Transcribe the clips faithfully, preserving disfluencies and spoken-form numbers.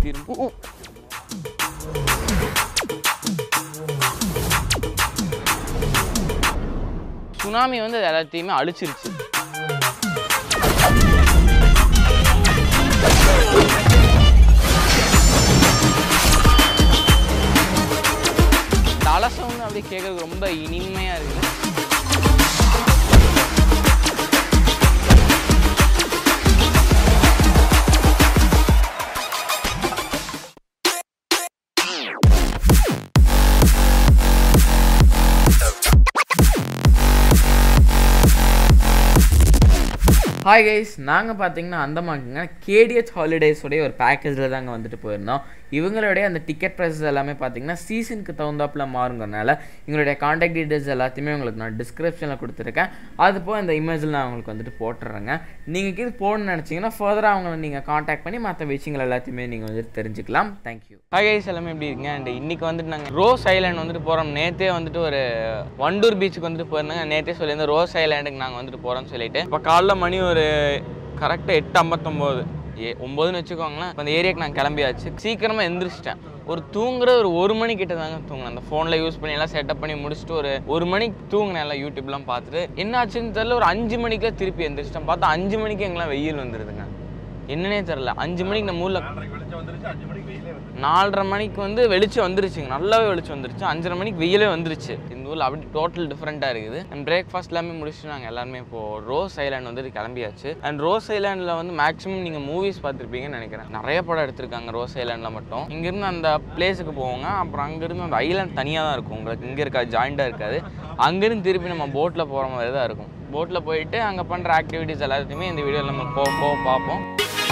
ஊற்றிடும். Tsunami வந்து அது எல்லாத்தையுமே அழிச்சிருச்சு. அலை சவுண்ட் அப்படியே கேட்கறதுக்கு ரொம்ப இனிமையா இருக்குது. ஹாய் கைஸ், நாங்கள் பார்த்தீங்கன்னா அந்தமானுங்க கேடிஎச் ஹாலிடேஸோடைய ஒரு பேக்கேஜில் தாங்க வந்துட்டு போயிருந்தோம். இவங்களுடைய அந்த டிக்கெட் ப்ரைஸஸ் எல்லாமே பார்த்தீங்கன்னா சீசனுக்கு தகுந்தாப்பில் மாறுங்கிறனால எங்களுடைய காண்டாக்ட் டீட்டெயில்ஸ் எல்லாத்தையுமே உங்களுக்கு நான் டிஸ்கிரிப்ஷனில் கொடுத்துருக்கேன். அது போல் இந்த இமேஜில் நான் உங்களுக்கு வந்துட்டு போட்டுறேங்க. நீங்கள் இது போடணும்னு நினச்சிங்கன்னா ஃபர்தராக அவங்கள நீங்கள் காண்டாக்ட் பண்ணி மற்ற விஷயங்கள் எல்லாத்தையுமே நீங்கள் வந்துட்டு தெரிஞ்சுக்கலாம். தேங்க்யூ. ஹாய் கைஸ், எல்லாமே எப்படி இருக்கீங்க? அண்ட் இன்றைக்கி வந்துட்டு நாங்கள் ரோஸ் ஐலாண்ட் வந்துட்டு போகிறோம். நேற்றே வந்துட்டு ஒரு வண்டூர் பீச்சுக்கு வந்துட்டு போயிருந்தாங்க. நேற்றே சொல்லியிருந்தேன் ரோஸ் ஐலாண்டுக்கு நாங்கள் வந்துட்டு போகிறோம்னு சொல்லிட்டு. இப்போ காலைல மணி ஒரு கரெக்டாக எட்டு ஐம்பத்தொம்போது ஏ ஒம்பதுன்னு வச்சுக்கோங்களேன். அந்த ஏரியாவுக்கு நான் கிளம்பியாச்சு. சீக்கிரமாக எந்திரிச்சிட்டேன். ஒரு தூங்குற ஒரு ஒரு மணி கிட்ட தாங்க தூங்கினேன். அந்த ஃபோனில் யூஸ் பண்ணி எல்லாம் செட்டப் பண்ணி முடிச்சுட்டு ஒரு ஒரு மணிக்கு தூங்கினேன். எல்லாம் யூடியூப்லாம் பார்த்துட்டு என்ன ஆச்சுன்னு தெரியல. ஒரு அஞ்சு மணிக்கெலாம் திருப்பி எந்திரிச்சிட்டேன். பார்த்தா அஞ்சு மணிக்கு எங்கெல்லாம் வெயில் வந்துடுதுங்க. என்னன்னே தெரில. அஞ்சு மணிக்கு நம்ம ஊரில் நாலரை மணிக்கு வந்து வெளிச்சம் வந்துருச்சுங்க. நல்லாவே வெளிச்சம் வந்துருச்சு. அஞ்சரை மணிக்கு வெயிலே வந்துருச்சு. இந்த ஊரில் அப்படி டோட்டல் டிஃப்ரெண்ட்டாக இருக்குது. அண்ட் பிரேக்ஃபாஸ்ட் எல்லாமே முடிச்சுட்டு நாங்கள் எல்லாருமே இப்போது ரோஸ் ஐலாண்ட் வந்துட்டு கிளம்பியாச்சு. அண்ட் ரோஸ் ஐலாண்டில் வந்து மேக்ஸிமம் நீங்கள் மூவிஸ் பார்த்துருப்பீங்கன்னு நினைக்கிறேன். நிறைய படம் எடுத்திருக்காங்க ரோஸ் ஐலாண்டில் மட்டும். இங்கேருந்து அந்த பிளேஸுக்கு போவோங்க. அப்புறம் அங்கேருந்து அந்த ஐலாண்ட் தனியாக தான் இருக்கும். உங்களுக்கு இங்கே இருக்காது, ஜாயிண்டாக இருக்காது. அங்கேருந்து திருப்பி நம்ம போட்டில் போகிற மாதிரி தான் இருக்கும். போட்டில் போயிட்டு அங்கே பண்ணுற ஆக்டிவிட்டீஸ் எல்லாத்தையுமே இந்த வீடியோவில் நம்ம போக போக பார்ப்போம்.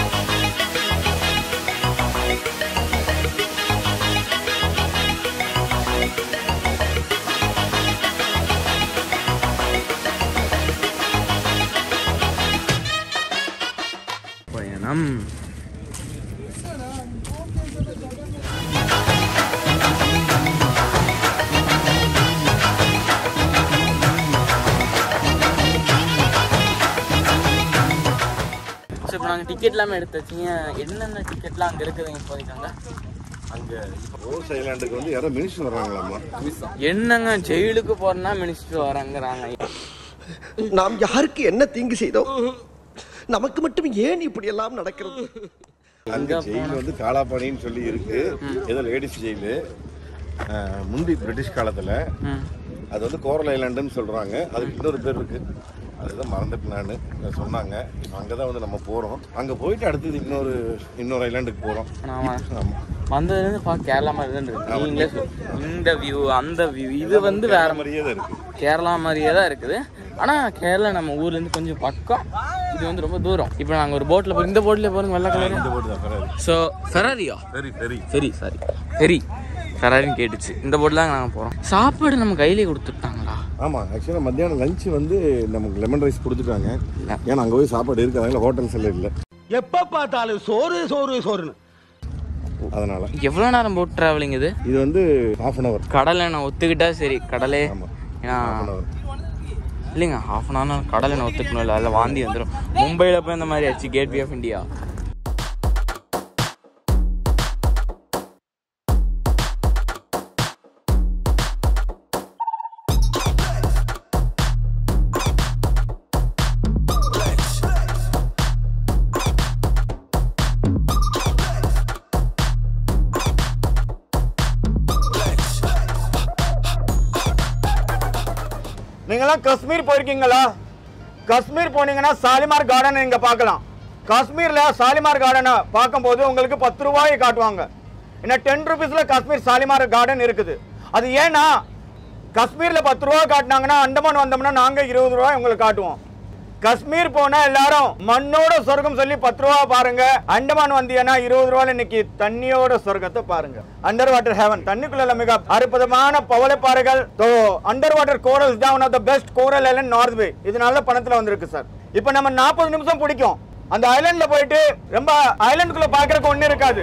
பயணம் இப்போ நாங்கள் டிக்கெட் எல்லாமே எடுத்து வச்சிங்க. என்னென்ன டிக்கெட்லாம் அங்கே இருக்குதுங்க போதிக்காங்க? அங்கே ரோஸ் ஐலாண்டுக்கு வந்து யாரோ மினிஸ்டர் வர்றாங்களாம்மா. என்னங்க ஜெயிலுக்கு போறேன்னா மினிஸ்டர் வராங்கிறாங்க. நாம் யாருக்கு என்ன தீங்கு செய்தோம்? நமக்கு மட்டும் ஏன் இப்படி எல்லாம் நடக்கிறது? அங்க ஜெயில் வந்து காலாபாணின்னு சொல்லி இருக்கு. ஏதோ லேடிஸ் ஜெயிலு. முந்தி பிரிட்டிஷ் காலத்துல அது வந்து கோரல் ஐலாண்டுன்னு சொல்றாங்க. அதுக்கு இன்னொரு பேர் இருக்கு, அதுதான் மறந்துட்டு நான் சொன்னாங்க. அங்கதான் வந்து நம்ம போறோம். அங்க போயிட்டு அடுத்தது இன்னொரு இன்னொரு ஐலாண்டுக்கு போறோம். வந்ததுலேருந்து பார்க்க கேரளா மாதிரி தான் இருக்கு. நீங்களே இந்த வியூ அந்த வியூ இது வந்து வேற மாதிரியே தான் இருக்கு. கேரளா மாதிரியே தான் இருக்குது. ஆனால் கேரளா நம்ம ஊர்லேருந்து கொஞ்சம் பக்கம், இது வந்து ரொம்ப தூரம். இப்போ நாங்கள் ஒரு போட்டில் போகிறோம். இந்த போட்டில் போகிறோம் வெள்ளை கலர். இந்த போட்டு தான் ஃபெராரி. ஸோ ஃபெராரியா? Ferry ferry ferry sorry ferry ஃபெராரின்னு கேட்டுச்சு. இந்த போட்டில் தான் நாங்கள் போகிறோம். சாப்பாடு நம்ம கையிலே கொடுத்துட்டாங்களா? ஆமாம், ஆக்சுவலாக மத்தியானம் லஞ்சு வந்து நமக்கு லெமன் ரைஸ் கொடுத்துட்டாங்க. ஏன்னா அங்கே போய் சாப்பாடு இருக்காங்க, ஹோட்டல்ஸ் எல்லாம் இல்லை. எப்போ பார்த்தாலும் சோறு சோறு சோறுன்னு. அதனால எவ்வளோ நேரம் போட் ட்ராவலிங் இது? இது வந்து ஹாஃப் அன் அவர். கடலை நான் ஒத்துக்கிட்டா சரி, கடலே. ஏன்னா இல்லைங்க, ஹாஃப் அன் ஹவர் கடலை நான் ஒத்துக்கணும். இல்லை அதில் வாந்தி வந்துடும். மும்பையில் போய் இந்த மாதிரி ஆச்சு. Gateway of India. நீங்களாம் காஷ்மீர் போயிருக்கீங்களா? காஷ்மீர் போனீங்கன்னா சாலிமார் கார்டன் நீங்க பார்க்கலாம். காஷ்மீர்ல சாலிமார் கார்டனை பார்க்கும்போது உங்களுக்கு பத்து ரூபாய் காட்டுவாங்க. ஏன்னா டென் ருபீஸ்ல காஷ்மீர் சாலிமார் கார்டன் இருக்குது. அது ஏன்னா காஷ்மீர்ல பத்து ரூபா காட்டினாங்கன்னா அண்டமான் வந்தோம்னா நாங்க இருபது ரூபாய் உங்களுக்கு காட்டுவோம். காஷ்மீர் போனா எல்லாரும் மண்ணோட சொர்க்கம் சொல்லி பத்து ரூபா பாருங்க. அண்டமான் வந்தீங்கன்னா இருபது ரூபாய் இன்னைக்கு தண்ணியோட சொர்க்கத்தை பாருங்க. அண்டர் வாட்டர் ஹெவன், தண்ணிக்குள்ள மிக அற்புதமான பவளப்பாறைகள். அண்டர் வாட்டர் கோரல்ஸ் தான் one of the best coral island North Bay. இது நல்ல பணத்துல வந்திருக்கு சார். இப்போ நம்ம நாற்பது நிமிஷம் பிடிக்கும் அந்த ஐலாண்ட்ல போயிட்டு. ரொம்ப ஐலாண்டுக்குள்ள பாக்குறதுக்கு ஒண்ணு இருக்காது.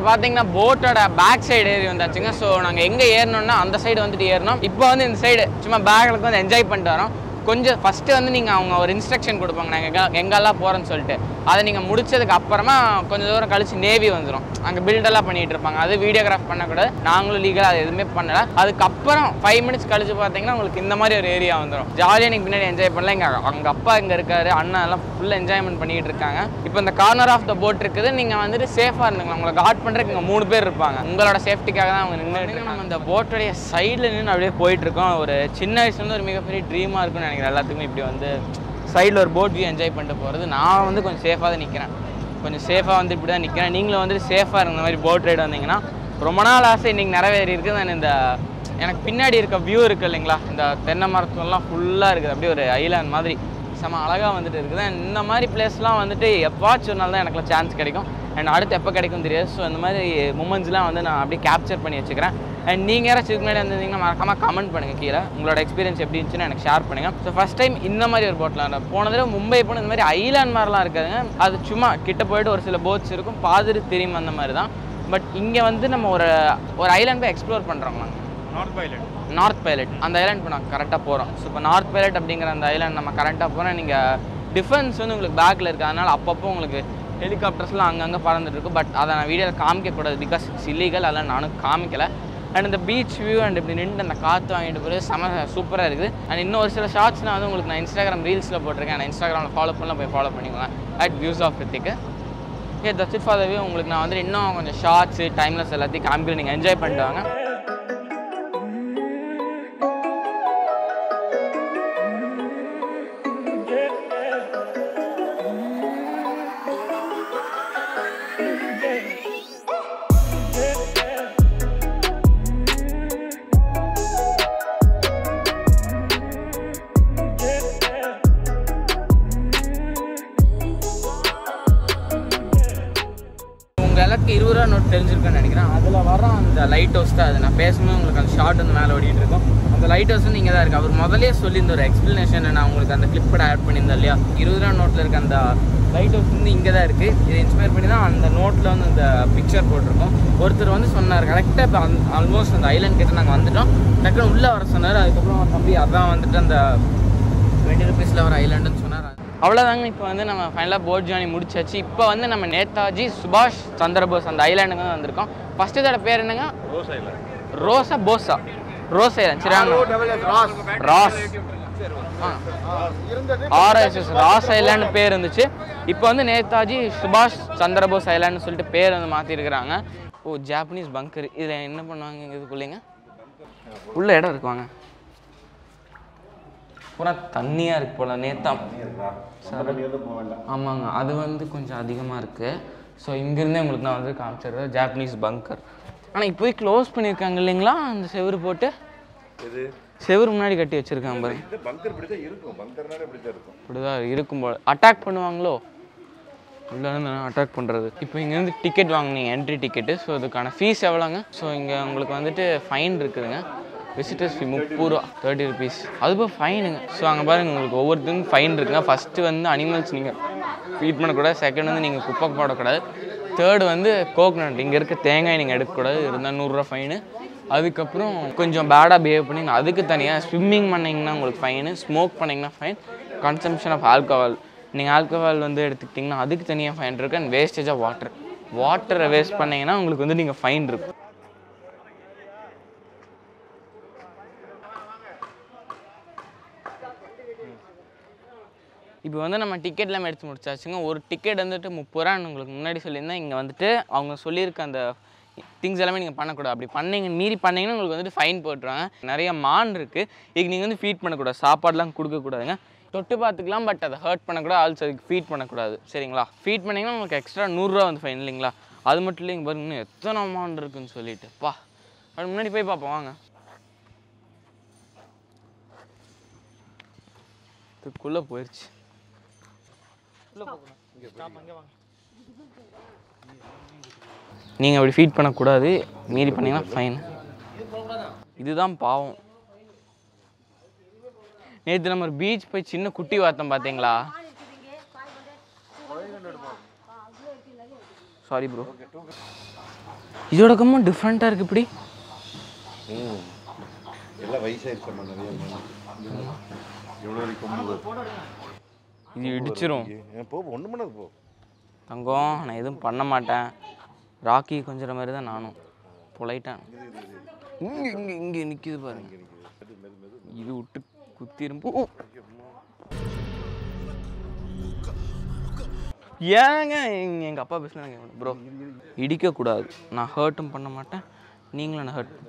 பார்த்தீங்கன்னா போட்டோட பேக் சைடு ஏறி வந்தாச்சுங்க. ஸோ நாங்கள் எங்கே ஏறணும்னா அந்த சைடு வந்துட்டு ஏறணும். இப்போ வந்து இந்த சைடு சும்மா பேக்கில் வந்து என்ஜாய் பண்ணிட்டு வரோம். கொஞ்சம் ஃபஸ்ட்டு வந்து நீங்கள் அவங்க ஒரு இன்ஸ்ட்ரக்ஷன் கொடுப்பாங்க நாங்கள் எங்கே எங்கெல்லாம் போகிறோன்னு சொல்லிட்டு. அதை நீங்கள் முடிச்சதுக்கு அப்புறமா கொஞ்சம் தூரம் கழிச்சு நேவி வந்துடும். அங்கே பில்டெல்லாம் பண்ணிகிட்டு இருப்பாங்க. அது வீடியோகிராஃப் பண்ணக்கூடாது, நாங்களும் லீகலாக அது எதுவுமே பண்ணலை. அதுக்கப்புறம் ஃபைவ் மினிட்ஸ் கழிச்சு பார்த்தீங்கன்னா உங்களுக்கு இந்த மாதிரி ஒரு ஏரியா வந்துடும். ஜாலியாக நீங்கள் பின்னாடி என்ஜாய் பண்ணலாம். இங்கே அவங்க அப்பா இங்கே இருக்காரு, அண்ணா எல்லாம் ஃபுல்லாக என்ஜாய்மெண்ட் பண்ணிகிட்டு இருக்காங்க. இப்போ இந்த கார்னர் ஆஃப் த போட் இருக்குது. நீங்கள் வந்துட்டு சேஃபாக இருந்துக்கலாம். உங்களை கார்ட் பண்ணுறதுக்கு இங்கே மூணு பேர் இருப்பாங்க. உங்களோட சேஃப்டிக்காக தான் அவங்க நின்றுட்டு நம்ம இந்த போட்டோடைய சைடில் நின்று அப்படியே போயிட்டுருக்கோம். ஒரு சின்ன வயசுலேருந்து ஒரு மிகப்பெரிய ட்ரீமாக இருக்குன்னு நினைக்கிறேன் எல்லாத்துக்குமே. இப்படி வந்து சைடில் ஒரு போட் வியூ என்ஜாய் பண்ணிட்டு போகிறது. நான் வந்து கொஞ்சம் சேஃபாக தான் நிற்கிறேன். கொஞ்சம் சேஃபாக வந்து இப்படி தான் நிற்கிறேன். நீங்களும் வந்துட்டு சேஃபாக இருந்த மாதிரி போட் ரைடு வந்தீங்கன்னா ரொம்ப நாள் ஆசை இன்றைக்கி நிறைவேறி இருக்குது. நான் இந்த எனக்கு பின்னாடி இருக்க வியூ இருக்குது இல்லைங்களா, இந்த தென்னை மரத்துலாம் ஃபுல்லாக இருக்குது. அப்படியே ஒரு ஐலாண்ட் மாதிரி செம அழகாக வந்துட்டு இருக்குது. இந்த மாதிரி பிளேஸ்லாம் வந்துட்டு எப்பாச்சும் ஒரு நாள் தான் எனக்குலாம் சான்ஸ் கிடைக்கும். அண்ட் அடுத்து எப்போ கிடைக்கும் தெரியாது. ஸோ இந்த மாதிரி மூமெண்ட்ஸ்லாம் வந்து நான் அப்படியே கேப்சர் பண்ணி வச்சுக்கிறேன். அண்ட் நீங்கள் யாராச்சும் இதுக்கு முன்னாடி வந்திருந்தீங்கன்னா மறக்காமல் கமெண்ட் பண்ணுங்கள் கீழே. உங்களோட எக்ஸ்பீரியன்ஸ் எப்படி இருந்துச்சுன்னு எனக்கு ஷேர் பண்ணுங்கள். ஸோ ஃபஸ்ட் டைம் இந்த மாதிரி ஒரு போட்டில் போன தடவை மும்பை போன இந்த மாதிரி ஐலாண்ட் மாதிரிலாம் இருக்காதுங்க. அது சும்மா கிட்ட போய்ட்டு ஒரு சில போட்ஸ் இருக்கும், பாதிரி தெரியும் அந்த மாதிரி தான். பட் இங்கே வந்து நம்ம ஒரு ஒரு ஐலாண்ட் போய் எக்ஸ்ப்ளோர் பண்ணுறோங்களா. நார்த் பைலட் நார்த் பைலட் அந்த ஐலாண்ட் இப்போ நான் கரெக்டாக போகிறோம். ஸோ இப்போ நார்த் பைலட் அப்படிங்கிற அந்த ஐலாண்ட் நம்ம கரெக்டாக போகிறோம். நீங்கள் டிஃபென்ஸ் வந்து உங்களுக்கு பேக்கில் இருக்குது. அதனால் அப்பப்போ உங்களுக்கு ஹெலிகாப்டர்ஸ்லாம் அங்கங்கே பறந்துட்டு இருக்கும். பட் அதை நான் வீடியோவில் காமிக்கக்கூடாது, பிகாஸ் இட்ஸ் இல்லீகல். அதெல்லாம் நானும் காமிக்கலை. அண்ட் இந்த பீச் வியூ அண்ட் இப்படி நின்று அந்த காற்று வாங்கிட்டு போகிறது செம சூப்பராக இருக்குது. அண்ட் இன்னும் ஒரு சில ஷார்ட்ஸ்லாம் வந்து உங்களுக்கு நான் இன்ஸ்டாகிராம் ரீல்ஸில் போட்டிருக்கேன். நான் இன்ஸ்டாகிராமில் ஃபாலோ பண்ணலாம், போய் ஃபாலோ பண்ணிக்கலாம் at views of Rithik. Okay, that's it for the view. உங்களுக்கு நான் வந்து இன்னும் கொஞ்சம் ஷார்ட்ஸு டைம்லெஸ் எல்லாத்தையும் காமிக்கிறேன். நீங்கள் என்ஜாய் பண்ணிட்டு வாங்க. எல்லாத்துக்கும் இருபது ரூபா நோட் தெரிஞ்சிருக்குன்னு நினைக்கிறேன். அதில் வர அந்த லைட் ஹவுஸ் தான் அது. நான் பேசும்போது உங்களுக்கு அந்த ஷார்ட் வந்து மேலே ஓடிட்டு இருக்கும். அந்த லைட் ஹவுஸ் வந்து இங்கே தான் இருக்குது. அவர் முதலே சொல்லியிருந்த ஒரு எக்ஸ்ப்ளனேஷன் நான் உங்களுக்கு அந்த கிளிப்போட ஆட் பண்ணியிருந்தேன் இல்லையா. இருபது ரூபா நோட்டில் இருக்க அந்த லைட் ஹவுஸ் வந்து இங்கே தான் இருக்குது. இதை இன்ஸ்பயர் பண்ணி தான் அந்த நோட்டில் வந்து அந்த பிக்சர் போட்டிருக்கோம். ஒருத்தர் வந்து சொன்னார் கரெக்டாக இப்போ அந்த ஆல்மோஸ்ட் அந்த ஐலாண்ட் கிட்ட நாங்கள் வந்துட்டோம். டக்குன்னு உள்ளே வர சொன்னார். அதுக்கப்புறம் தம்பி அதான் வந்துட்டு அந்த டுவெண்ட்டி ருபீஸில் வர ஐலாண்டுன்னு சொன்னார். அவ்வளோதாங்க. இப்போ வந்து நம்ம ஃபைனலாக போட் ஜேர்னி முடிச்சாச்சு. இப்போ வந்து நம்ம நேதாஜி சுபாஷ் சந்திரபோஸ் அந்த ஐலாண்டுக்கு தான் வந்திருக்கோம். ஃபஸ்ட்டு இதோட பேர் என்னங்க? Ross island. ரோஸா போஸா? Ross island. சரி, ராஸ் ஆர்எஸ்எஸ் ராஸ் ஐலாண்டு பேர் இருந்துச்சு. இப்போ வந்து நேதாஜி சுபாஷ் சந்திரபோஸ் ஐலாண்டுன்னு சொல்லிட்டு பேர் வந்து மாற்றிருக்கிறாங்க. ஓ, ஜாப்பனீஸ் பங்கர். இதில் என்ன பண்ணுவாங்க இதுக்குள்ளேங்க? உள்ள இடம் இருக்குவாங்க, பூரா தண்ணியாக இருக்குது போல். நேத்தா ஆமாங்க, அது வந்து கொஞ்சம் அதிகமாக இருக்குது. ஸோ இங்கேருந்தே உங்களுக்கு நான் வந்து காமிச்சிடுறேன் ஜாப்பனீஸ் பங்கர். ஆனால் இப்போ க்ளோஸ் பண்ணியிருக்காங்க இல்லைங்களா அந்த செவரு போட்டு. இது செவரு முன்னாடி கட்டி வச்சுருக்காங்க பாருங்க. இந்த பங்கர் இப்படி தான் இருக்கும். பங்கர்னால இப்படி தான் இருக்கும். இப்படி தான் இருக்கும் போல். அட்டாக் பண்ணுவாங்களோ உள்ளேருந்து அட்டாக் பண்ணுறது. இப்போ இங்கேருந்து டிக்கெட் வாங்கினீங்க, என்ட்ரி டிக்கெட்டு. ஸோ இதுக்கான ஃபீஸ் எவ்வளோங்க? ஸோ இங்கே உங்களுக்கு வந்துட்டு ஃபைன் இருக்குதுங்க. விசிட்டர்ஸ் ஃபீ முப்பது ரூபா, தேர்ட்டி ருபீஸ். அதுபோல் ஃபைனுங்க. ஸோ அங்கே பாருங்கள் உங்களுக்கு ஒவ்வொருத்தருக்கும் ஃபைன் இருக்குங்க. ஃபஸ்ட்டு வந்து அனிமல்ஸ் நீங்கள் ஃபீட் பண்ணக்கூடாது. செகண்ட் வந்து நீங்கள் குப்பை போடக்கூடாது. தேர்டு வந்து கோக்னட், இங்கே இருக்க தேங்காய் நீங்கள் எடுக்கக்கூடாது, இருந்தால் நூறுரூவா ஃபைனு. அதுக்கப்புறம் கொஞ்சம் பேடாக பிஹேவ் பண்ணிங்க அதுக்கு தனியாக. ஸ்விம்மிங் பண்ணிங்கன்னா உங்களுக்கு ஃபைனு. ஸ்மோக் பண்ணிங்கன்னா ஃபைன். கன்சம்ஷன் ஆஃப் ஆல்கஹால், நீங்கள் ஆல்கஹால் வந்து எடுத்துக்கிட்டிங்கன்னா அதுக்கு தனியாக ஃபைன் இருக்குது. அண்ட் வேஸ்டேஜ் ஆஃப் வாட்டர், வாட்டரை வேஸ்ட் பண்ணிங்கன்னா உங்களுக்கு வந்து நீங்கள் ஃபைன் இருக்கும். இப்போ வந்து நம்ம டிக்கெட்லாம் எடுத்து முடிச்சாச்சுங்க. ஒரு டிக்கெட் வந்துட்டு முப்பது ரூபான்னு உங்களுக்கு முன்னாடி சொல்லியிருந்தேன். இங்கே வந்துட்டு அவங்க சொல்லியிருக்க அந்த திங்ஸ் எல்லாமே நீங்கள் பண்ணக்கூடாது. அப்படி பண்ணிங்க மீறி பண்ணிங்கன்னா உங்களுக்கு வந்துட்டு ஃபைன் போட்டுருவாங்க. நிறைய மான் இருக்குது. இதுக்கு நீங்கள் வந்து ஃபீட் பண்ணக்கூடாது, சாப்பாடுலாம் கொடுக்கக்கூடாதுங்க. தொட்டு பார்த்துக்கலாம், பட் அதை ஹர்ட் பண்ணக்கூடாது. ஆல்சோ அதுக்கு ஃபீட் பண்ணக்கூடாது. சரிங்களா? ஃபீட் பண்ணிங்கன்னா உங்களுக்கு எக்ஸ்ட்ரா நூறுரூவா வந்து ஃபைன் இல்லைங்களா? அது மட்டும் இல்லைங்க பாருங்க, இன்னும் எத்தனை மான் இருக்குதுன்னு சொல்லிட்டு பா. அது முன்னாடி போய் பார்ப்போம் வாங்க. இதுக்குள்ளே போயிடுச்சு. நீங்கள் அப்படி ஃபீட் பண்ணக்கூடாது, மீறி பண்ணிங்கன்னா ஃபைன். இதுதான் பாவம். நேற்று நம்ம ஒரு பீச் போய் சின்ன குட்டி வார்த்தோம் பார்த்தீங்களா? Sorry bro. இதோட கம்மும் டிஃப்ரெண்ட்டாக இருக்குது இப்படி. ம் எல்லாம் வயசாயிருச்சம்மா நிறைய. எவ்வளோ கொம்பு இது இடிச்சிரும். போ ஒன்று மணி போ தங்கம். நான் எதுவும் பண்ண மாட்டேன். ராக்கி கொஞ்சம் மாதிரி தான் நானும் பொலைட்டேன். இங்கே இங்கே இங்கே நிற்கிது பாருங்க. இது விட்டு குத்திரும். ஏங்க எங்கள் அப்பா பேசுனாங்க ப்ரோ இடிக்கக்கூடாது. நான் ஹர்ட்டும் பண்ண மாட்டேன், நீங்களும் நான் ஹர்ட்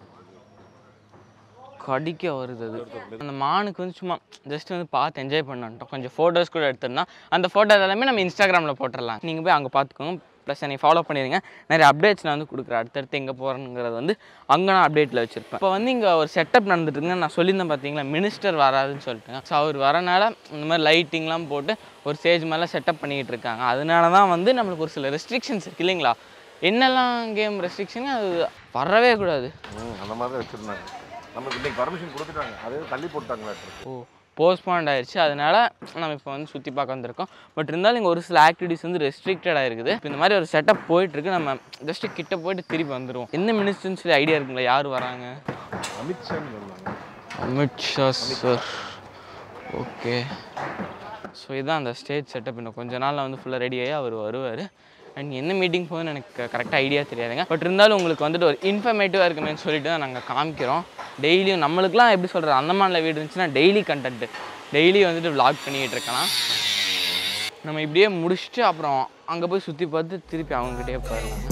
கடிக்க வருது. அது அந்த மானுக்கு வந்து சும்மா ஜஸ்ட் வந்து பார்த்து என்ஜாய் பண்ணிட்டோம். கொஞ்சம் ஃபோட்டோஸ் கூட எடுத்துருந்தா அந்த ஃபோட்டோ எல்லாமே நம்ம இன்ஸ்டாகிராமில் போட்டுடலாம். நீங்கள் போய் அங்கே பார்த்துக்கோங்க. ப்ளஸ் என்னை ஃபாலோ பண்ணிடுங்க. நிறைய அப்டேட்ஸ் நான் வந்து கொடுக்குறேன். அடுத்தடுத்து எங்கே போகிறேங்கிறது வந்து அங்கே நான் அப்டேட்டில் வச்சுருப்பேன். இப்போ வந்து இங்கே ஒரு செட்டப் நடந்துட்டுருங்க. நான் சொல்லியிருந்தேன் பார்த்தீங்களா, மினிஸ்டர் வராதுன்னு சொல்லிட்டேங்க. ஸோ அவர் வரனால இந்த மாதிரி லைட்டிங்லாம் போட்டு ஒரு ஸ்டேஜ் மாதிரிலாம் செட்டப் பண்ணிக்கிட்டு இருக்காங்க. அதனால தான் வந்து நம்மளுக்கு ஒரு சில ரெஸ்ட்ரிக்ஷன்ஸ் இருக்குது இல்லைங்களா. என்னெல்லாம் கேம் ரெஸ்ட்ரிக்ஷன், அது வரவே கூடாது அந்த மாதிரி தான் வச்சுருந்தாங்க. நமக்கு இன்றைக்கி பர்மிஷன் கொடுத்துட்டாங்க, அதே தள்ளி போட்டாங்களா. ஓ போஸ்ட்பாண்ட் ஆயிடுச்சு. அதனால நம்ம இப்போ வந்து சுற்றி பார்க்க வந்திருக்கோம். பட் இருந்தாலும் இங்கே ஒரு சில ஆக்டிவிட்டிஸ் வந்து ரெஸ்ட்ரிக்டடாக இருக்குது. இப்போ இந்த மாதிரி ஒரு செட்டப் போயிட்டுருக்கு. நம்ம ஜஸ்ட்டு கிட்ட போயிட்டு திருப்பி வந்துடுவோம். எந்த மினிஸ்டர்னு சொல்லி ஐடியா இருக்குங்களா? யார் வராங்க? Amit Shah. Amit Shah sir. Okay. So இதுதான் அந்த ஸ்டேஜ் செட்டப். இன்னும் கொஞ்ச நாளில் வந்து ஃபுல்லாக ரெடி ஆகி அவர் வருவார். அண்ட் என்ன மீட்டிங் போகுதுன்னு எனக்கு கரெக்டாக ஐடியா தெரியாதுங்க. பட் இருந்தாலும் உங்களுக்கு வந்துட்டு ஒரு இன்ஃபர்மேட்டிவாக இருக்குமேன்னு சொல்லிட்டு தான் நாங்கள் காமிக்கிறோம். டெய்லியும் நம்மளுக்குலாம் எப்படி சொல்கிறது, அந்தமானில் வீடு இருந்துச்சுன்னா டெய்லி கண்டென்ட்டு டெய்லி வந்துட்டு விளாக் பண்ணிக்கிட்டு இருக்கலாம். நம்ம இப்படியே முடிச்சுட்டு அப்புறம் அங்கே போய் சுற்றி பார்த்து திருப்பி அவங்ககிட்டயே போயிடலாம்.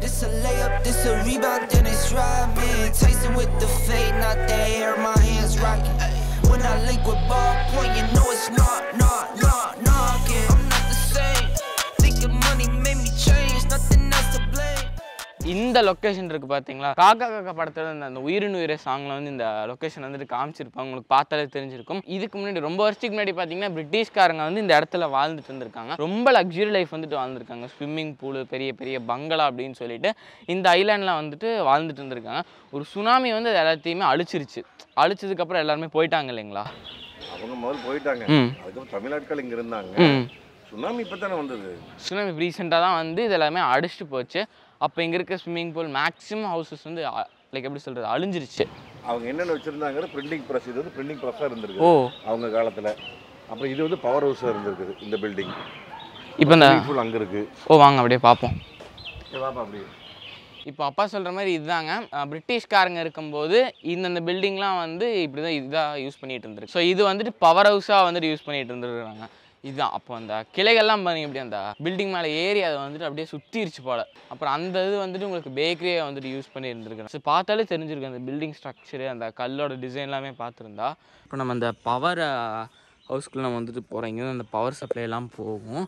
இந்த லொக்கேஷன் இருக்குது பார்த்தீங்களா, காக்கா காக்கா படத்தில் அந்த உயிரின் உயிரே சாங்கில் வந்து இந்த லொக்கேஷன் வந்துட்டு காமிச்சிருப்பாங்க. உங்களுக்கு பார்த்தாலே தெரிஞ்சிருக்கும். இதுக்கு முன்னாடி ரொம்ப வருஷத்துக்கு முன்னாடி பார்த்தீங்கன்னா பிரிட்டிஷ்காரங்க வந்து இந்த இடத்துல வாழ்ந்துட்டு இருந்திருக்காங்க. ரொம்ப லக்ஸுரி லைஃப் வந்துட்டு வாழ்ந்துருக்காங்க. ஸ்விம்மிங் பூலு, பெரிய பெரிய பங்களா அப்படின்னு சொல்லிட்டு இந்த ஐலாண்டில் வந்துட்டு வாழ்ந்துட்டு இருந்திருக்காங்க. ஒரு சுனாமி வந்து அது எல்லாத்தையுமே அழிச்சிருச்சு. அழிச்சதுக்கப்புறம் எல்லாருமே போயிட்டாங்க இல்லைங்களா. அவங்க முதல்ல போயிட்டாங்க. அதுக்கப்புறம் தமிழ்நாட்கள் இங்கே இருந்தாங்க. சுனாமி இப்போ தானே வந்தது. சுனாமி ரீசெண்டாக தான் வந்து இது எல்லாமே அடிச்சுட்டு போச்சு. அப்போ இங்கே இருக்க ஸ்விம்மிங் பூல் மேக்ஸிமம் ஹவுசஸ் வந்து லைக் எப்படி சொல்கிறது அழிஞ்சிருச்சு. அவங்க என்னென்ன வச்சுருந்தாங்க, பிரிண்டிங் ப்ரெஸ். இது வந்து பிரிண்டிங் ப்ரெஸ்ஸாக இருந்திருக்கு ஓ அவங்க காலத்தில். அப்புறம் இது வந்து பவர் ஹவுஸாக இருந்திருக்குது இந்த பில்டிங். இப்போ இந்த பூல் அங்கே இருக்குது. ஓ வாங்க அப்படியே பார்ப்போம். பாப்பா அப்படியே. இப்போ அப்பா சொல்கிற மாதிரி இதுதாங்க. பிரிட்டிஷ்காரங்க இருக்கும்போது இந்தந்த பில்டிங்லாம் வந்து இப்படி தான் இதாக யூஸ் பண்ணிகிட்டு இருந்திருக்கு. ஸோ இது வந்துட்டு பவர் ஹவுஸாக வந்துட்டு யூஸ் பண்ணிகிட்டு இருந்துருக்காங்க. இதுதான் அப்போ அந்த கிளைகள்லாம் பாருங்க எப்படி அந்த பில்டிங் மேலே ஏறி அதை வந்துட்டு அப்படியே சுற்றிருச்சு போல். அப்புறம் அந்த இது வந்துட்டு உங்களுக்கு பேக்கரியை வந்துட்டு யூஸ் பண்ணி இருந்திருக்கேன். ஸோ பார்த்தாலே தெரிஞ்சிருக்கு அந்த பில்டிங் ஸ்ட்ரக்சரு, அந்த கல்லோட டிசைன் எல்லாமே பார்த்துருந்தா. இப்போ நம்ம அந்த பவர் ஹவுஸ்க்குள்ளே நம்ம வந்துட்டு போகிறோம். இங்கே வந்து அந்த பவர் சப்ளை எல்லாம் போகும்.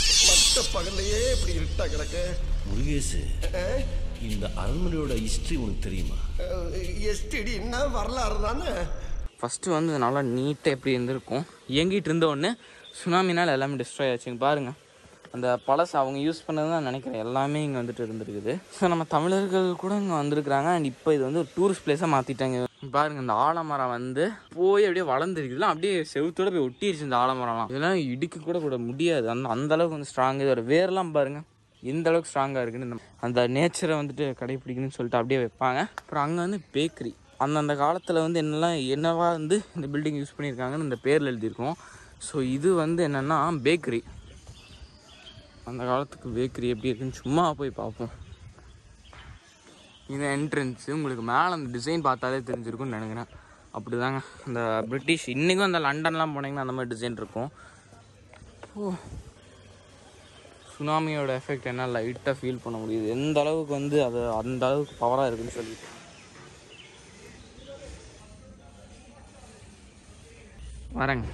பகல்லையே இப்படி இருட்டா கிடக்கு. முருகேசு, இந்த அரண்மனையோட ஹிஸ்ட்ரி உனக்கு தெரியுமா? எஸ்டிடின்னா வரலாறு தானே. ஃபஸ்ட்டு வந்து நல்லா நீட்டாக எப்படி இருந்திருக்கும். இயங்கிட்டு இருந்த ஒன்று சுனாமினால் எல்லாமே டிஸ்ட்ராய் ஆச்சுங்க. பாருங்கள் அந்த பழசு அவங்க யூஸ் பண்ணது தான் நினைக்கிறேன் எல்லாமே இங்கே வந்துட்டு இருந்துருக்குது. ஸோ நம்ம தமிழர்கள் கூட இங்கே வந்திருக்கிறாங்க. அண்ட் இப்போ இது வந்து ஒரு டூரிஸ்ட் பிளேஸாக மாற்றிட்டாங்க. பாருங்கள் இந்த ஆலமரம் வந்து போய் அப்படியே வளர்ந்துருக்குதுலாம், அப்படியே செவுத்தோட போய் ஒட்டிடுச்சு இந்த ஆலமரம்லாம். இதெல்லாம் இடிக்க கூட கூட முடியாது. அந்த அந்த அளவுக்கு வந்து ஸ்ட்ராங். இதோட வேர்லாம் பாருங்கள் எந்த அளவுக்கு ஸ்ட்ராங்காக இருக்குன்னு. அந்த நேச்சரை வந்துட்டு கடைப்பிடிக்கணும்னு சொல்லிட்டு அப்படியே வைப்பாங்க. அப்புறம் அங்கே வந்து பேக்கரி. அந்தந்த காலத்தில் வந்து என்னெல்லாம் என்னவா வந்து இந்த பில்டிங் யூஸ் பண்ணியிருக்காங்கன்னு இந்த பேரில் எழுதியிருக்கோம். ஸோ இது வந்து என்னென்னா பேக்கரி. அந்த காலத்துக்கு பேக்கரி எப்படி இருக்குன்னு சும்மா போய் பார்ப்போம். இது என்ட்ரன்ஸு. உங்களுக்கு மேலே அந்த டிசைன் பார்த்தாலே தெரிஞ்சிருக்கும்னு நினைக்கிறேன். அப்படி தாங்க அந்த பிரிட்டிஷ் இன்றைக்கும் அந்த லண்டன்லாம் போனீங்கன்னா அந்த மாதிரி டிசைன் இருக்கும். ஓ சுனாமியோட எஃபெக்ட் என்ன லைட்டாக ஃபீல் பண்ண முடியுது. எந்த அளவுக்கு வந்து அது அந்த அளவுக்கு பவராக இருக்குன்னு சொல்லிட்டு. வரேங்க.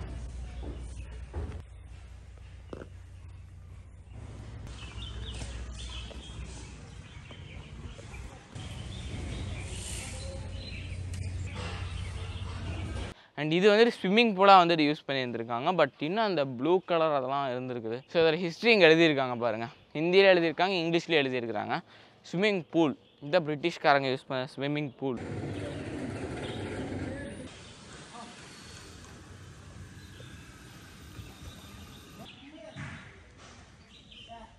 அண்ட் இது வந்துட்டு ஸ்விம்மிங் பூலாக வந்துட்டு யூஸ் பண்ணியிருந்திருக்காங்க. பட் இன்னும் அந்த ப்ளூ கலர் அதெல்லாம் இருந்திருக்குது. ஸோ அதோட ஹிஸ்ட்ரி இங்கே எழுதியிருக்காங்க பாருங்கள். ஹிந்தியில் எழுதியிருக்காங்க, இங்கிலீஷ்லேயும் எழுதியிருக்கிறாங்க. ஸ்விம்மிங் பூல் இந்த பிரிட்டிஷ்காரங்க யூஸ் பண்ண ஸ்விம்மிங் பூல்.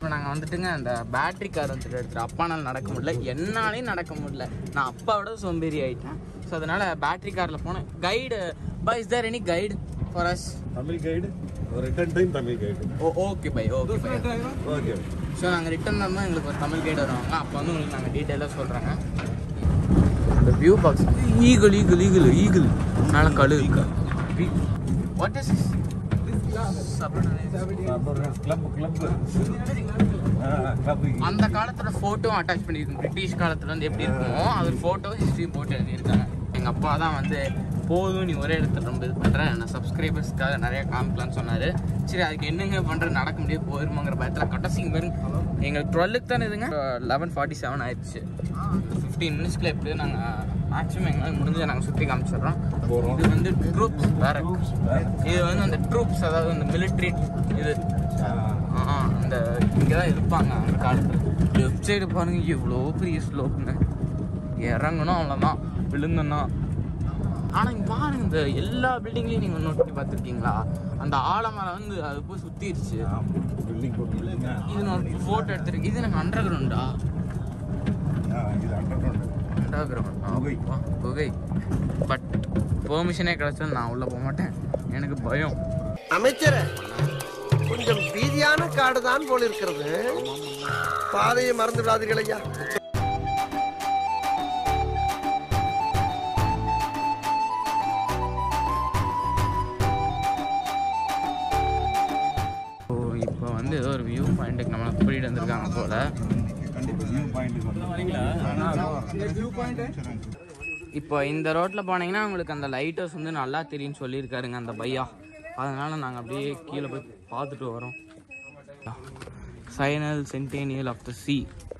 இப்போ நாங்கள் வந்துட்டுங்க அந்த பேட்ரி கார் வந்துட்டு எடுத்துகிட்டு அப்பானால் நடக்க முடியல, என்னாலையும் நடக்க முடியல. நான் அப்பாவோட சோம்பேறி ஆகிட்டேன். ஸோ அதனால் பேட்ரி காரில் போனேன். Guide bye, is there any guide for us? Tamil guide, return time Tamil guide. Oh okay bye, okay bye, okay. So நாங்கள் ரிட்டன் தான் எங்களுக்கு ஒரு தமிழ் கைடு வருவாங்க. அப்போ வந்து உங்களுக்கு நாங்கள் டீட்டெயிலாக சொல்கிறாங்க. அந்த view box eagle eagle eagle eagle மேலே கழு. வாட் இஸ் அந்த காலத்தோட ஃபோட்டோ அட்டாச் பண்ணியிருக்கோம். பிரிட்டிஷ் காலத்தில் வந்து எப்படி இருக்குமோ அது ஃபோட்டோ ஹிஸ்ட்ரியும் போட்டு எழுதியிருக்காங்க. எங்கள் அப்பா தான் வந்து போதும் நீ ஒரே இடத்துல ரொம்ப இது பண்ணுறேன், நான் சப்ஸ்கிரைபர்ஸ்க்காக நிறையா காமிக்கலான்னு சொன்னார். சரி அதுக்கு என்னங்க பண்ணுறது, நடக்க முடியாது போயிருமாங்கிற பயத்தில் கட்டசிங்க பாருங்க. எங்களுக்கு டுவெல்லுக்கு தானே இதுங்க, லெவன் ஃபார்ட்டி செவன் ஆயிடுச்சு. ஃபிஃப்டீன் மினிட்ஸ்க்குள்ள எப்படியோ நாங்கள் மேக்ஸிமம் எங்களால் முடிஞ்சு நாங்கள் சுற்றி காமிச்சிடுறோம். இது வந்து ட்ரூப்ஸ் வேறு, இது வந்து அந்த ட்ரூப்ஸ், அதாவது அந்த மிலிட்ரி இது ஆ அந்த இங்கே தான் இருப்பாங்க அந்த காலத்தில். லெஃப்ட் சைடு பாருங்க எவ்வளோ பெரிய ஸ்லோப்புங்க, இறங்கணும் அவ்வளோதான், விழுந்தோன்னா. ஆனால் இங்கே பாருங்க இந்த எல்லா பில்டிங்லையும் நீங்கள் நோட் பண்ணி பார்த்துருக்கீங்களா, அந்த ஆலமரம் வந்து அது போய் சுற்றிடுச்சு. இது நான் ஃபோட்டோ எடுத்துருக்கேன். இது எனக்கு அண்டர் கிரவுண்டா? அண்டர் கிரவுண்ட் குகை. பட் பெர்மிஷனே கிடைச்சாலும் நான் உள்ளே போக மாட்டேன், எனக்கு பயம். அமைச்சரே, கொஞ்சம் பீதியான காடு தான் போல இருக்கிறது, பாதையை மறந்து விடாதீர்கள் ஐயா. இப்போ வந்து ஏதோ ஒரு வியூ பாயிண்ட்டுக்கு நம்மளை கூட்டிகிட்டு வந்திருக்காங்க போல. இப்போ இந்த ரோட்டில் போனீங்கன்னா உங்களுக்கு அந்த லைட் ஹவுஸ் வந்து நல்லா தெரியும்னு சொல்லியிருக்காருங்க அந்த பையா. அதனால் நாங்கள் அப்படியே கீழே போய் பார்த்துட்டு வரோம். Silent centennial of the sea.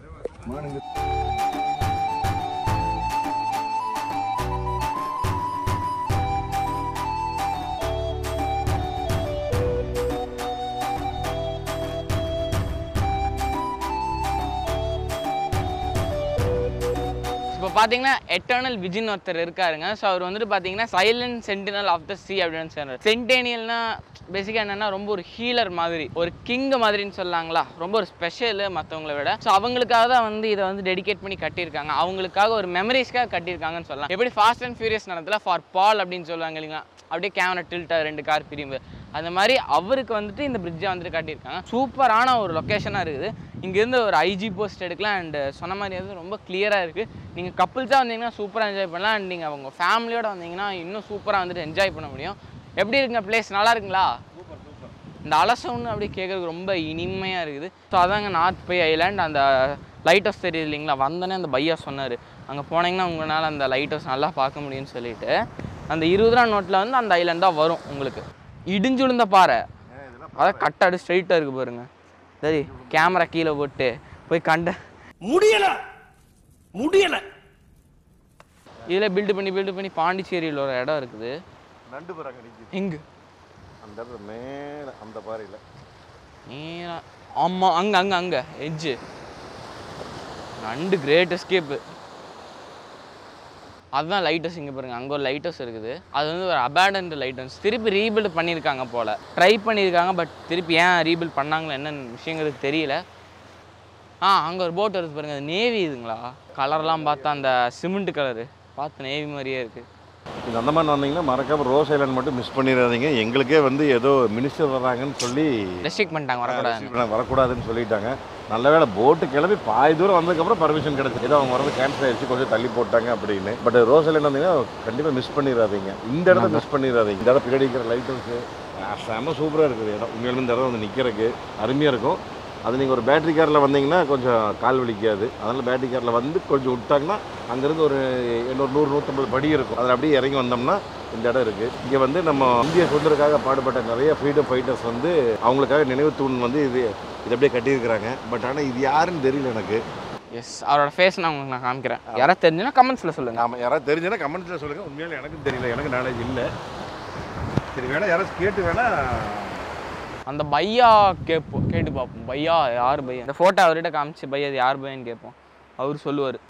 இப்போ பார்த்தீங்கன்னா எட்டர்னல் விஜின் ஒருத்தர் இருக்காருங்க. ஸோ அவர் வந்துட்டு பார்த்தீங்கன்னா silent sentinel of the sea அப்படின்னு சொல்கிறார். சென்டேனியல்னா பேசிக்காக என்னென்னா ரொம்ப ஒரு ஹீலர் மாதிரி, ஒரு கிங் மாதிரின்னு சொல்லாங்களா, ரொம்ப ஒரு ஸ்பெஷலு மற்றவங்கள விட. ஸோ அவங்களுக்காக தான் வந்து இதை வந்து டெடிகேட் பண்ணி கட்டியிருக்காங்க, அவங்களுக்காக ஒரு மெமரிஸ்க்காக கட்டியிருக்காங்கன்னு சொல்லலாம். எப்படி ஃபாஸ்ட் அண்ட் ஃபியூரியஸ் நடத்துல ஃபார் பால் அப்படின்னு சொல்லுவாங்க இல்லைங்களா, அப்படியே கேமரா டில்ட்டாக ரெண்டு கார் பிரிவு, அந்த மாதிரி அவருக்கு வந்துட்டு இந்த பிரிட்ஜை வந்துட்டு கட்டியிருக்காங்க. சூப்பரான ஒரு லொக்கேஷனாக இருக்குது. இங்கேருந்து ஒரு ஐஜி போஸ்ட் எடுக்கலாம். அண்டு சொன்ன மாதிரி வந்து ரொம்ப கிளியராக இருக்குது. நீங்கள் கப்புள்ஸாக வந்தீங்கன்னா சூப்பராக என்ஜாய் பண்ணலாம். அண்ட் நீங்கள் அவங்க ஃபேமிலியோடு வந்தீங்கன்னா இன்னும் சூப்பராக வந்துட்டு என்ஜாய் பண்ண முடியும். எப்படி இருக்குங்க பிளேஸ், நல்லா இருக்குங்களா? இந்த அலசவுன்னு அப்படியே கேட்குறதுக்கு ரொம்ப இனிமையாக இருக்குது. ஸோ அதாங்க நார்த் பை ஐலாண்ட். அந்த லைட் ஹவுஸ் தெரியுது இல்லைங்களா, வந்தோன்னே அந்த பையா சொன்னார் அங்கே போனீங்கன்னா உங்களால் அந்த லைட் ஹவுஸ் நல்லா பார்க்க முடியும்னு சொல்லிட்டு. அந்த இருபது ரூபா நோட்டில் வந்து அந்த ஐலாண்ட் தான் வரும் உங்களுக்கு. இடிஞ்சு விழுந்த பாறை, அதான் கட்டாடு ஸ்ட்ரைட்டாக இருக்குது பாருங்க. சரி கேமரா கீழே போட்டு போய் கண்ட முடியல முடியல இதில் பில்டு பண்ணி பில்டு பண்ணி பாண்டிச்சேரியில் ஒரு இடம் இருக்குது. நண்டு பறாங்க எங்கே? அந்த மேலே அந்த பாறையில். ஆமாம், அங்கே அங்கே அங்கே எட்ஜு நண்டு கிரேட் எஸ்கேப்பு. அதுதான் லைட் ஹவுஸ். இங்கே பாருங்கள், அங்கே ஒரு லைட் ஹவுஸ் இருக்குது. அது வந்து ஒரு அபாடன்ட் லைட் ஹவுஸ். திருப்பி ரீபில்ட் பண்ணியிருக்காங்க போல், ட்ரை பண்ணியிருக்காங்க. பட் திருப்பி ஏன் ரீபில்ட் பண்ணாங்களோ என்னென்ன விஷயங்களுக்கு தெரியல. ஆ அங்கே ஒரு போட் வருது பாருங்கள், அது நேவி இதுங்களா? கலர்லாம் பார்த்தா அந்த சிமெண்ட் கலரு பார்த்து நேவி மாதிரியே இருக்குது. இந்த அந்தமான் வந்தீங்கன்னா மறக்காம ரோஸ் ஐலாண்ட் மட்டும் மிஸ் பண்ணிடாதீங்க. எங்களுக்கே வந்து ஏதோ மினிஸ்டர் வராங்கன்னு சொல்லி ரெஸ்ட்ரிக்ட் பண்ணிட்டாங்க, வரக்கூடாது வரக்கூடாதுன்னு சொல்லிட்டாங்க. நல்ல வேளை போட்டு கிளம்பி பாதி தூரம் வந்ததுக்கப்புறம் பர்மிஷன் கிடச்சி, ஏதோ அவங்க வரது கேன்சல் ஆயிடுச்சு, கொஞ்சம் தள்ளி போட்டாங்க அப்படின்னு. பட் ரோஸ் ஐலாண்ட் வந்தீங்கன்னா கண்டிப்பாக மிஸ் பண்ணிடாதீங்க. இந்த இடத்த மிஸ் பண்ணிடாதீங்க. இந்த இடம் பின்னாடி இருக்கிற லைட் ஹவுஸு செம்ம சூப்பராக இருக்குது இடம். உண்மையிலுமே இந்த இடம் வந்து நிற்கிறதுக்கு அருமையாக இருக்கும். அது நீங்கள் ஒரு பேட்டரி காரில் வந்தீங்கன்னா கொஞ்சம் கால் வலிக்காது. அதனால் பேட்டரி காரில் வந்து கொஞ்சம் விட்டாங்கன்னா அங்கேருந்து ஒரு இன்னொரு நூறு நூற்றம்பது படி இருக்கும். அதில் அப்படியே இறங்கி வந்தோம்னா இந்த இடம் இருக்குது. இங்கே வந்து நம்ம இந்திய சுதந்திரக்காக பாடுபட்ட நிறைய ஃப்ரீடம் ஃபைட்டர்ஸ் வந்து அவங்களுக்காக நினைவு தூண் வந்து இது இது அப்படியே கட்டியிருக்கிறாங்க. பட் ஆனால் இது யாருன்னு தெரியல எனக்கு. எஸ், அவரோட ஃபேஸ் நான் உங்களுக்கு நான் காமிக்கிறேன். யாராவது தெரிஞ்சுன்னா கமெண்ட்ஸில் சொல்லுங்கள். ஆமாம், யாராவது தெரிஞ்சுன்னா கமெண்ட்ஸில் சொல்லுங்கள். உண்மையிலே எனக்கும் தெரியல, எனக்கு நாலேஜ் இல்லை. சரி வேணா யாராவது கேட்டு வேணா அந்த பையா கேட்போம், கேட்டு பார்ப்போம். பையா யார் பையா, இந்த ஃபோட்டோ அவர்கிட்ட காமிச்சு பையா அது யார் பையன்னு கேட்போம். அவர் சொல்லுவார்.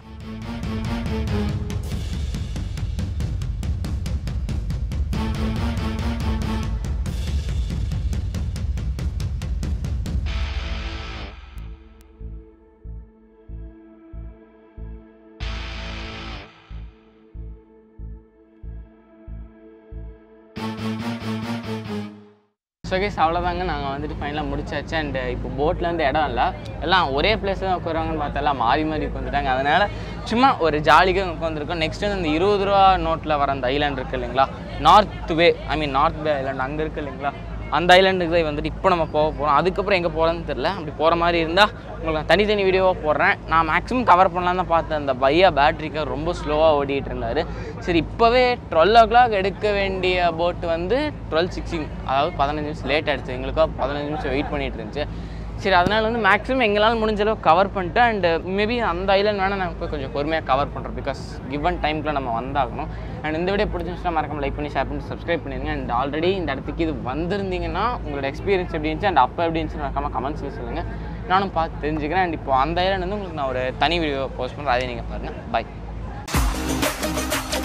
ஸோ கேஸ் அவ்வளோதாங்க, நாங்கள் வந்துட்டு ஃபைனலாக முடிச்சாச்சு. அண்டு இப்போ போட்டில் வந்து இடம் இல்லை, எல்லாம் ஒரே பிளேஸ் தான் உட்காருவாங்கன்னு பார்த்தா எல்லாம் மாறி மாறி உட்காந்துட்டாங்க. அதனால் சும்மா ஒரு ஜாலிக்காக உட்காந்துருக்கோம். நெக்ஸ்ட் வந்து இந்த இருபது ரூபா நோட்டில் வர அந்த ஐலாண்ட் இருக்குது இல்லைங்களா, north way I mean north way island அங்கே இருக்குது இல்லைங்களா, அந்த ஐலாண்டுக்கு தான் வந்துட்டு இப்போ நம்ம போக போகிறோம். அதுக்கப்புறம் எங்கே போகிறோன்னு தெரில. அப்படி போகிற மாதிரி இருந்தால் உங்களுக்கு நான் தனித்தனி வீடியோவாக போடுறேன். நான் மேக்ஸிமம் கவர் பண்ணலாம் தான் பார்த்தேன். அந்த பையா பேட்ரிக்காக ரொம்ப ஸ்லோவாக ஓடிட்டு இருந்தார். சரி இப்போவே டுவெல் ஓ கிளாக் எடுக்க வேண்டிய போட்டு வந்து டுவெல் சிக்ஸ்டீன் அதாவது பதினஞ்சு நிமிஷம் லேட் ஆகிடுச்சு. எங்களுக்காக பதினஞ்சு நிமிஷம் வெயிட் பண்ணிகிட்டு இருந்துச்சு. சரி அதனால் வந்து மேக்ஸிமம் எங்களால் முடிஞ்ச அளவு கவர் பண்ணிட்டு அண்டு மேபி அந்த ஐலாண்ட் வேணால் நாங்கள் போய் கொஞ்சம் பொறுமையாக கவர் பண்ணுறோம். பிகாஸ் கிவன் டைமுக்குள்ள நம்ம வந்தாகணும். அண்ட் இந்த வீடியோ பிடிச்சிருந்துச்சுன்னா மறக்காம லைக் பண்ணி ஷேர் பண்ணி சப்ஸ்கிரைப் பண்ணிடுங்க. அண்ட் ஆல்ரெடி இந்த இடத்துக்கு இது வந்திருந்தீங்கன்னா உங்களோட எக்ஸ்பீரியன்ஸ் எப்படி இருந்துச்சு அண்ட் அப்போ எப்படி இருந்துச்சு மறக்காம கமெண்ட்ஸில் சொல்லுங்கள். நானும் பார்த்து தெரிஞ்சுக்கிறேன். அண்ட் இப்போ அந்த ஐலாண்ட் வந்து உங்களுக்கு நான் ஒரு தனி வீடியோ போஸ்ட் பண்ணுறேன், அதை நீங்கள் பாருங்கள். பாய்.